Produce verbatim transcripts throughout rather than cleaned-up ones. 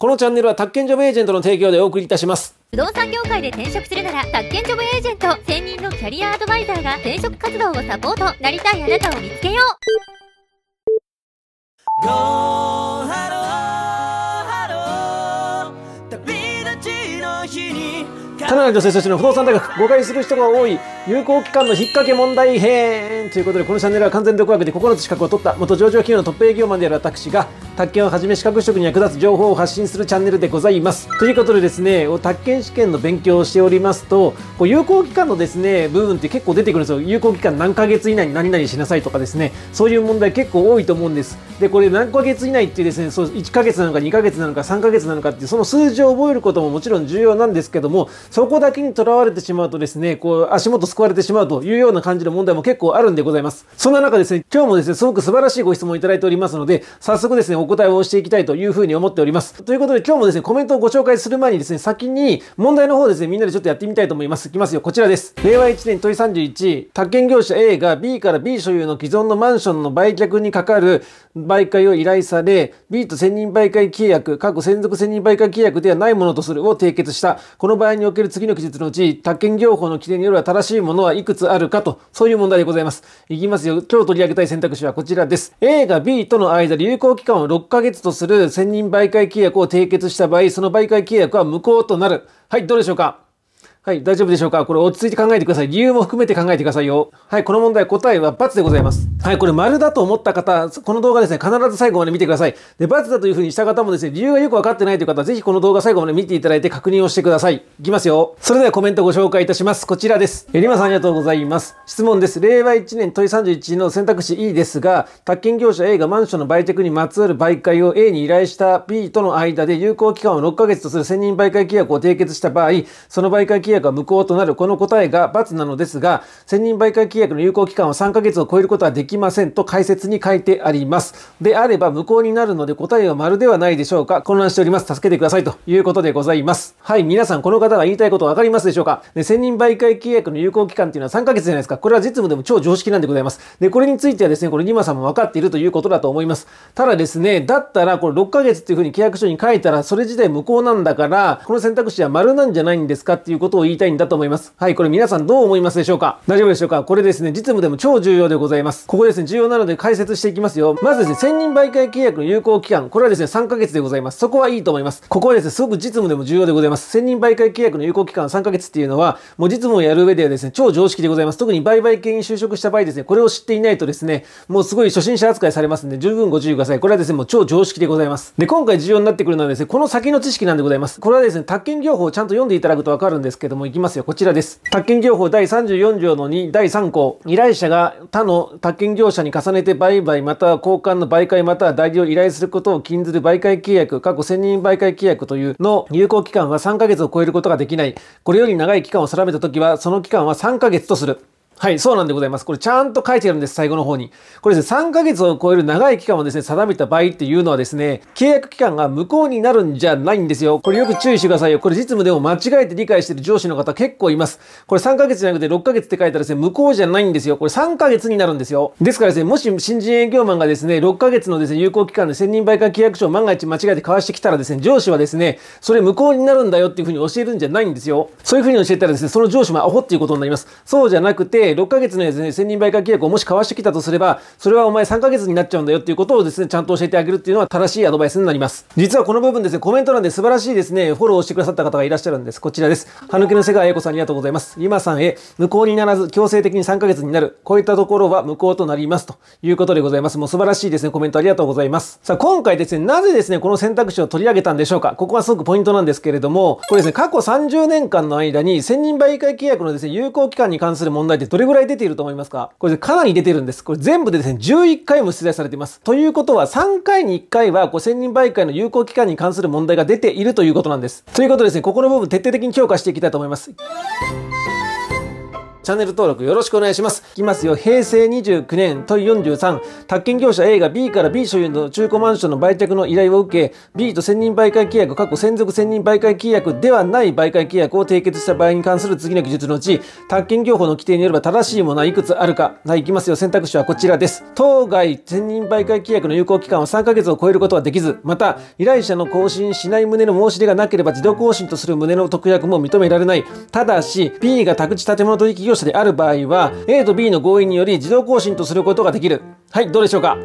このチャンネルは宅建ジョブエージェントの提供でお送りいたします。 不動産業界で転職するなら宅建ジョブエージェント専任のキャリアアドバイザーが転職活動をサポート。なりたいあなたを見つけよう。 Go hello hello 旅立ちの日に田辺女性たちの不動産大学、誤解する人が多い有効期間の引っ掛け問題編ということで、このチャンネルは完全独学でここのつ資格を取った元上場企業のトップ営業マンである私が宅建をはじめ資格取得に役立つ情報を発信するチャンネルでございます。ということでですね、宅建試験の勉強をしておりますと、こう有効期間のですね部分って結構出てくるんですよ。有効期間何ヶ月以内に何々しなさいとかですね、そういう問題結構多いと思うんです。でこれ何ヶ月以内っていうですね、そういっかげつなのかにかげつなのかさんかげつなのかっていうその数字を覚えることももちろん重要なんですけども、そこだけにとらわれてしまうとですね、こう足元すくわれてしまうというような感じの問題も結構あるんでございます。そんな中ですね、今日もですねすごく素晴らしいご質問いただいておりますので、早速ですねお答えをしていきたいというふうに思っております。ということで今日もですねコメントをご紹介する前にですね、先に問題の方ですねみんなでちょっとやってみたいと思います。いきますよ、こちらです。れいわいちねん問いさんじゅういち、宅建業者 A が B から B 所有の既存のマンションの売却にかかる媒介を依頼され、 B と専任媒介契約過去専属専任媒介契約ではないものとするを締結した。この場合における次の記述のうち宅建業法の規定によるは正しいものはいくつあるかと、そういう問題でございます。いきますよ。今日取り上げたい選択肢はこちらです。 A が B との間で有効期間をろっかげつとする専任媒介契約を締結した場合、その媒介契約は無効となる。はい、どうでしょうか。はい、大丈夫でしょうか。これ落ち着いて考えてください。理由も含めて考えてくださいよ。はい、この問題答えは×でございます。はい、これ丸だと思った方、この動画ですね、必ず最後まで見てください。で、×だというふうにした方もですね、理由がよくわかってないという方は、ぜひこの動画最後まで見ていただいて確認をしてください。いきますよ。それではコメントをご紹介いたします。こちらです。えりまさんありがとうございます。質問です。れいわいちねん問いさんじゅういちの選択肢 E ですが、宅建業者 A がマンションの売却にまつわる媒介を A に依頼した B との間で有効期間をろっかげつとする専任媒介契約を締結した場合、その媒介契約は無効となる。この答えが×なのですが、専任媒介契約の有効期間はさんかげつを超えることはできませんと解説に書いてあります。であれば無効になるので答えは丸ではないでしょうか。混乱しております。助けてくださいということでございます。はい、皆さんこの方が言いたいことわかりますでしょうか。で、専任媒介契約の有効期間っていうのはさんかげつじゃないですか。これは実務でも超常識なんでございます。で、これについてはですね、これリマさんも分かっているということだと思います。ただですね、だったらこれろっかげつっていうふうに契約書に書いたらそれ自体無効なんだから、この選択肢は丸なんじゃないんですかっていうことを言いたいんだと思います。はい、これ皆さんどう思いますでしょうか。大丈夫でしょうか。これですね、実務でも超重要でございます。ここですね、重要なので解説していきますよ。まずですね、専任媒介契約の有効期間、これはですね、さんかげつでございます。そこはいいと思います。ここはですね、すごく実務でも重要でございます。専任媒介契約の有効期間さんかげつっていうのは、もう実務をやる上ではですね、超常識でございます。特に売買系に就職した場合ですね、これを知っていないとですね、もうすごい初心者扱いされますので、十分ご注意ください。これはですね、もう超常識でございます。で、今回重要になってくるのはですね、この先の知識なんでございます。これはですね、宅建業法をちゃんと読んでいただくとわかるんですけども、いきますよ。こちらです。宅建業法だいさんじゅうよんじょうのにだいさんこう、依頼者が他の宅建業者に重ねて売買または交換の媒介または代理を依頼することを禁ずる媒介契約、過去専任媒介契約というの有効期間はさんかげつを超えることができない。これより長い期間を定めたときは、その期間はさんかげつとする。はい、そうなんでございます。これちゃんと書いてあるんです、最後の方に。これですね、さんかげつを超える長い期間をですね、定めた場合っていうのはですね、契約期間が無効になるんじゃないんですよ。これよく注意してくださいよ。これ実務でも間違えて理解している上司の方結構います。これさんかげつじゃなくてろっかげつって書いたらですね、無効じゃないんですよ。これさんかげつになるんですよ。ですからですね、もし新人営業マンがですね、ろっかげつのですね、有効期間で専任媒介契約書を万が一間違えて交わしてきたらですね、上司はですね、それ無効になるんだよっていうふうに教えるんじゃないんですよ。そういうふうに教えたらですね、その上司もアホっていうことになります。そうじゃなくて、ろっかげつのですね、専任媒介契約をもし交わしてきたとすれば、それはお前さんかげつになっちゃうんだよっていうことをですね、ちゃんと教えてあげるっていうのは正しいアドバイスになります。実はこの部分ですね、コメント欄で素晴らしいですね、フォローをしてくださった方がいらっしゃるんです。こちらです。はぬけの瀬川英子さんありがとうございます。リマさんへ、無効にならず強制的にさんかげつになる。こういったところは無効となります。ということでございます。もう素晴らしいですね、コメントありがとうございます。さあ、今回ですね、なぜですね、この選択肢を取り上げたんでしょうか。ここはすごくポイントなんですけれども、これですね、過去さんじゅうねんかんの間に専任媒介契約のですね、有効期間に関する問題ってどれぐらい出ていると思いますか。これかなり出てるんです。これ全部でですね、じゅういっかいも出題されています。ということは、さんかいにいっかいは、こう、専任媒介の有効期間に関する問題が出ているということなんです。ということでですね、ここの部分徹底的に強化していきたいと思います。 チャンネル登録よろしくお願いします。いきますよ。へいせいにじゅうきゅうねん問いよんじゅうさん、宅建業者 A が B から B 所有の中古マンションの売却の依頼を受け、B と専任媒介契約、過去専属専任媒介契約ではない媒介契約を締結した場合に関する次の記述のうち、宅建業法の規定によれば正しいものはいくつあるか。はい、いきますよ。選択肢はこちらです。当該専任媒介契約の有効期間はさんかげつを超えることはできず、また、依頼者の更新しない旨の申し出がなければ自動更新とする旨の特約も認められない。ただし、B が宅地建物取引業者である場合は、A と B の合意により自動更新とすることができる。はい、どうでしょうか。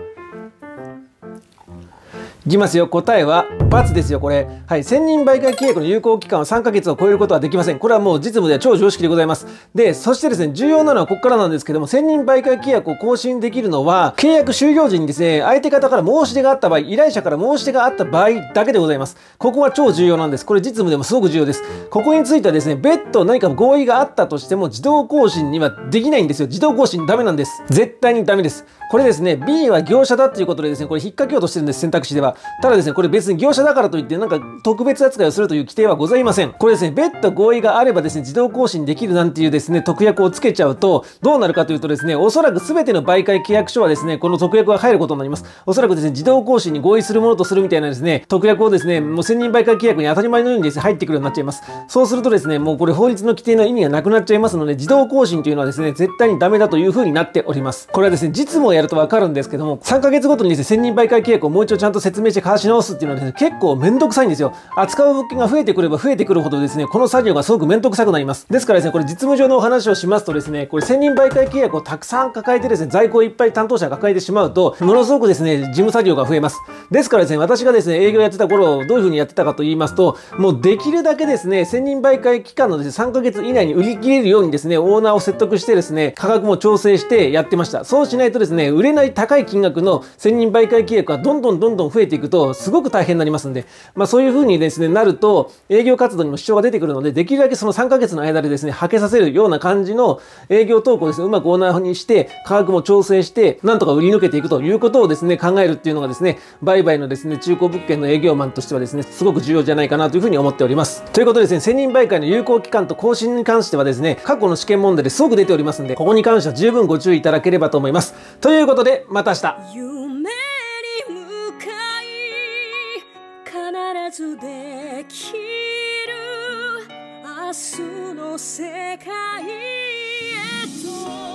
いきますよ。答えは×ですよ、これ。はい。専任媒介契約の有効期間はさんかげつを超えることはできません。これはもう実務では超常識でございます。で、そしてですね、重要なのはここからなんですけども、専任媒介契約を更新できるのは、契約終了時にですね、相手方から申し出があった場合、依頼者から申し出があった場合だけでございます。ここは超重要なんです。これ実務でもすごく重要です。ここについてはですね、別途何か合意があったとしても、自動更新にはできないんですよ。自動更新ダメなんです。絶対にダメです。これですね、B は業者だっていうことでですね、これ引っ掛けようとしてるんです、選択肢では。ただですね、これ別に業者だからといって、なんか特別扱いをするという規定はございません。これですね、別途合意があればですね、自動更新できるなんていうですね、特約をつけちゃうと、どうなるかというとですね、おそらく全ての媒介契約書はですね、この特約が入ることになります。おそらくですね、自動更新に合意するものとするみたいなですね、特約をですね、もう専任媒介契約に当たり前のようにですね、入ってくるようになっちゃいます。そうするとですね、もうこれ法律の規定の意味がなくなっちゃいますので、自動更新というのはですね、絶対にダメだという風になっております。これはですね、実務をやるとわかるんですけども、さんかげつごとにですね、専任媒介契約をもう一度ちゃんと説明して交わし直すっていうのはですね、結構めんどくさいんですよ。扱う物件が増えてくれば増えてくるほどですね、この作業がすごくめんどくさくなります。ですからですね、これ実務上のお話をしますとですね、これ専任媒介契約をたくさん抱えてですね、在庫をいっぱい担当者が抱えてしまうと、ものすごくですね、事務作業が増えます。ですからですね、私がですね、営業やってた頃、どういう風にやってたかと言いますと、もうできるだけですね、専任媒介期間のですね、さんかげつ以内に売り切れるようにですね、オーナーを説得してですね、価格も調整してやってました。そうしないとですね、売れない高い金額の専任媒介契約がどんどんどんどん増えていくと、すごく大変になりますんで、まあそういう風にですね、なると、営業活動にも支障が出てくるので、できるだけそのさんかげつの間でですね、はけさせるような感じの営業投稿をですね、うまくオーナーにして、価格も調整して、なんとか売り抜けていくということをですね、考えるっていうのがですね、売買のですね、中古物件の営業マンとしてはですね、すごく重要じゃないかなという風に思っております。ということでですね、専任媒介の有効期間と更新に関してはですね、過去の試験問題ですごく出ておりますので、ここに関しては十分ご注意いただければと思います。ということで、また明日。 夢に向かい必ずできる明日の世界へと